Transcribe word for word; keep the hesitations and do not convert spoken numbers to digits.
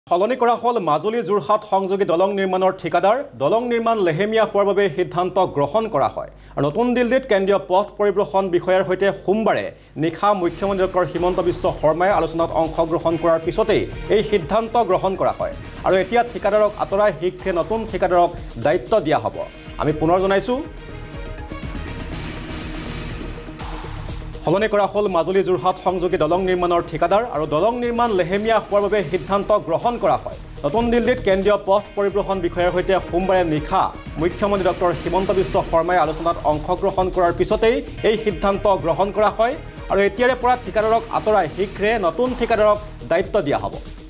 সলনি কৰা হল মাজুলী যোৰহাট সংযোগী দলং নিৰ্মাণৰ ঠিকাদাৰ দলং নিৰ্মাণ লেহেমিয়া হোৱাৰ বাবে সিদ্ধান্ত গ্ৰহণ কৰা হয় আৰু নতুন দিল্লীত কেন্দ্ৰীয় পথ পৰিবহণ বিষয়াৰ সৈতে সোমবাৰে নিশা মুখ্যমন্ত্ৰী ডক্টৰ হিমন্ত বিশ্ব শৰ্মাই আলোচনাত অংশগ্ৰহণ কৰাৰ পিছতেই এই সিদ্ধান্ত গ্ৰহণ কৰা হয় আৰু এতিয়া ঠিকাদাৰক আতৰাই শীঘ্ৰে নতুন ঠিকাদাৰক দায়িত্ব দিয়া হ'ব আমি পুনৰ জনাইছো সলনি কৰা হল মাজুলী যোৰহাট সংযোগী দলং নিৰ্মাণৰ ঠিকাদাৰ আৰু দলং নিৰ্মাণ লেহেমিয়া হোৱাৰ বাবে সিদ্ধান্ত গ্ৰহণ কৰা হয় নতুন দিল্লীত কেন্দ্ৰীয় পথ পৰিবহণ বিষয়াৰ সৈতে সোমবাৰে নিশা মুখ্যমন্ত্ৰী ডক্টৰ হিমন্ত বিশ্ব শৰ্মাই আলোচনাত অংশগ্ৰহণ কৰাৰ পিছতেই এই সিদ্ধান্ত গ্ৰহণ কৰা হয় আৰু এতিয়াৰে পৰা ঠিকাদাৰক আতৰাই শীঘ্ৰে নতুন ঠিকাদাৰক দায়িত্ব দিয়া হ'ব।